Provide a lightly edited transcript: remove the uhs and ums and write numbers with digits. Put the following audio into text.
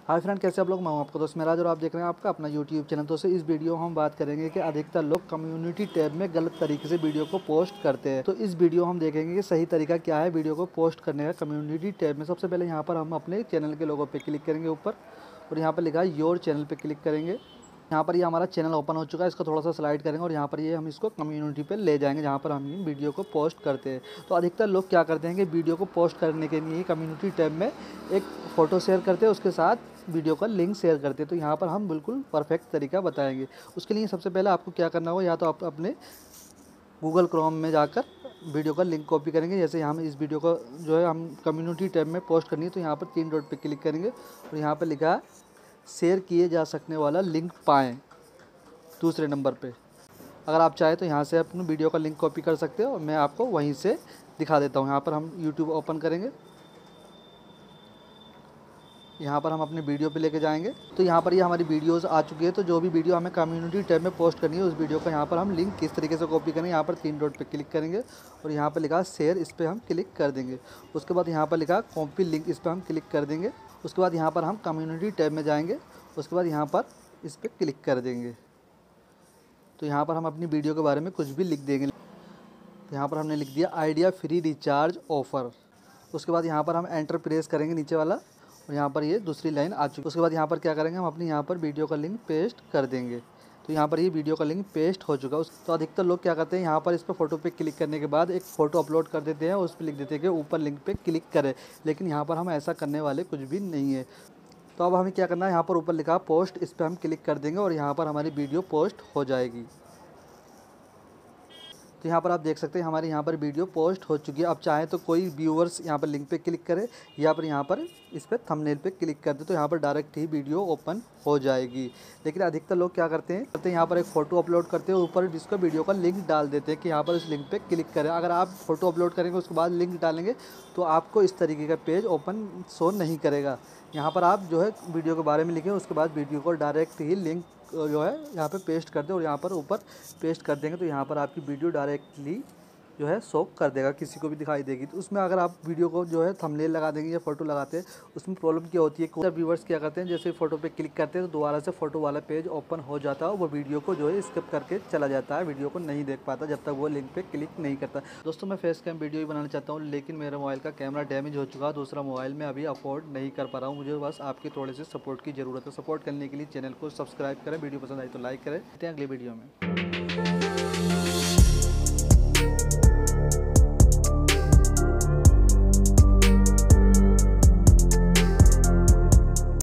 Hi friend, कैसे आप लोग। मैं हूं आपका दोस्त मेराज और आप देख रहे हैं आपका अपना यूट्यूब चैनल। तो इस वीडियो हम बात करेंगे कि अधिकतर लोग कम्युनिटी टैब में गलत तरीके से वीडियो को पोस्ट करते हैं। तो इस वीडियो हम देखेंगे कि सही तरीका क्या है वीडियो को पोस्ट करने का कम्युनिटी टैब में। सबसे पहले यहाँ पर हम अपने चैनल के लोगो पे क्लिक करेंगे ऊपर, और यहाँ पर लिखा है योर चैनल पे क्लिक करेंगे। यहाँ पर ये हमारा चैनल ओपन हो चुका है, इसको थोड़ा सा स्लाइड करेंगे और यहाँ पर ये हम इसको कम्युनिटी पे ले जाएंगे जहाँ पर हम वीडियो को पोस्ट करते हैं। तो अधिकतर लोग क्या करते हैं कि वीडियो को पोस्ट करने के लिए कम्युनिटी टैब में एक फ़ोटो शेयर करते हैं, उसके साथ वीडियो का लिंक शेयर करते हैं। तो यहाँ पर हम बिल्कुल परफेक्ट तरीका बताएंगे। उसके लिए सबसे पहले आपको क्या करना होगा, या तो आप अपने गूगल क्रोम में जाकर वीडियो का लिंक कॉपी करेंगे। जैसे हम इस वीडियो को जो है हम कम्युनिटी टैब में पोस्ट करनी है, तो यहाँ पर 3 डॉट पे क्लिक करेंगे और यहाँ पर लिखा है शेयर किए जा सकने वाला लिंक पाएँ दूसरे नंबर पे। अगर आप चाहें तो यहाँ से अपने वीडियो का लिंक कॉपी कर सकते हो, मैं आपको वहीं से दिखा देता हूँ। यहाँ पर हम यूट्यूब ओपन करेंगे, यहाँ पर हम अपने वीडियो पे लेके जाएंगे। तो यहाँ पर ये हमारी वीडियोस आ चुकी है। तो जो भी वीडियो हमें कम्युनिटी टैब में पोस्ट करनी है उस वीडियो का यहाँ पर हम लिंक किस तरीके से कॉपी करेंगे, यहाँ पर 3 डॉट पे क्लिक करेंगे और यहाँ पर लिखा शेयर, इस पर हम क्लिक कर देंगे। उसके बाद यहाँ पर लिखा कॉपी लिंक, इस पर हम क्लिक कर देंगे। उसके बाद यहाँ पर हम कम्युनिटी टैब में जाएंगे, उसके बाद यहाँ पर इस पर क्लिक कर देंगे। तो यहाँ पर हम अपनी वीडियो के बारे में कुछ भी लिख देंगे। यहाँ पर हमने लिख दिया आइडिया फ्री रिचार्ज ऑफ़र। उसके बाद यहाँ पर हम एंटर प्रेस करेंगे नीचे वाला, और यहाँ पर ये दूसरी लाइन आ चुकी है। उसके बाद यहाँ पर क्या करेंगे, हम अपनी यहाँ पर वीडियो का लिंक पेस्ट कर देंगे। तो यहाँ पर ये वीडियो का लिंक पेस्ट हो चुका है। तो अधिकतर लोग क्या करते हैं, यहाँ पर इस पर फोटो पे क्लिक करने के बाद एक फ़ोटो अपलोड कर देते हैं, उस पर लिख देते हैं कि ऊपर लिंक पे क्लिक करें। लेकिन यहाँ पर हम ऐसा करने वाले कुछ भी नहीं है। तो अब हमें क्या करना है, यहाँ पर ऊपर लिखा पोस्ट, इस पर हम क्लिक कर देंगे और यहाँ पर हमारी वीडियो पोस्ट हो जाएगी। तो यहाँ पर आप देख सकते हैं हमारे यहाँ पर वीडियो पोस्ट हो चुकी है। अब चाहे तो कोई व्यूअर्स यहाँ पर लिंक पे क्लिक करे या फिर यहाँ पर इस पर थंबनेल पे क्लिक कर दे, तो यहाँ पर डायरेक्ट ही वीडियो ओपन हो जाएगी। लेकिन अधिकतर लोग क्या करते हैं यहाँ पर एक फ़ोटो अपलोड करते हैं, ऊपर जिसको वीडियो का लिंक डाल देते हैं कि यहाँ पर इस लिंक पे क्लिक करें। अगर आप फ़ोटो अपलोड करेंगे उसके बाद लिंक डालेंगे तो आपको इस तरीके का पेज ओपन शो नहीं करेगा। यहाँ पर आप जो है वीडियो के बारे में लिखें, उसके बाद वीडियो को डायरेक्ट ही लिंक जो है यहाँ पे पेस्ट कर दे और यहाँ पर ऊपर पेस्ट कर देंगे, तो यहाँ पर आपकी वीडियो डायरेक्टली जो है शो कर देगा, किसी को भी दिखाई देगी। तो उसमें अगर आप वीडियो को जो है थंबनेल लगा देंगे या फोटो लगाते हैं, उसमें प्रॉब्लम क्या होती है, कुछ व्यूअर्स क्या करते हैं, जैसे फ़ोटो पे क्लिक करते हैं तो दोबारा से फ़ोटो वाला पेज ओपन हो जाता है और वो वीडियो को जो है स्किप करके चला जाता है, वीडियो को नहीं देख पाता जब तक वो लिंक पे क्लिक नहीं करता। दोस्तों, मैं फेस कैम वीडियो ही बनाना चाहता हूँ, लेकिन मेरे मोबाइल का कैमरा डैमेज हो चुका है, दूसरा मोबाइल में अभी अफोर्ड नहीं कर पा रहा हूँ। मुझे बस आपकी थोड़े से सपोर्ट की ज़रूरत है। सपोर्ट करने के लिए चैनल को सब्सक्राइब करें, वीडियो पसंद आई तो लाइक करें। मिलते हैं अगली वीडियो में।